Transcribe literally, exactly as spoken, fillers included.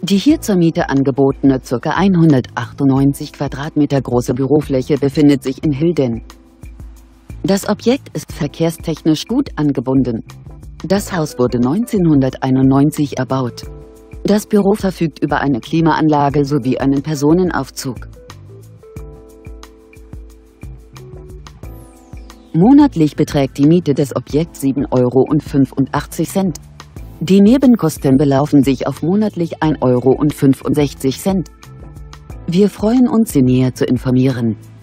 Die hier zur Miete angebotene ca. hundertachtundneunzig Quadratmeter große Bürofläche befindet sich in Hilden. Das Objekt ist verkehrstechnisch gut angebunden. Das Haus wurde neunzehnhunderteinundneunzig erbaut. Das Büro verfügt über eine Klimaanlage sowie einen Personenaufzug. Monatlich beträgt die Miete des Objekts sieben Euro fünfundachtzig. Die Nebenkosten belaufen sich auf monatlich ein Euro fünfundsechzig. Wir freuen uns, Sie näher zu informieren.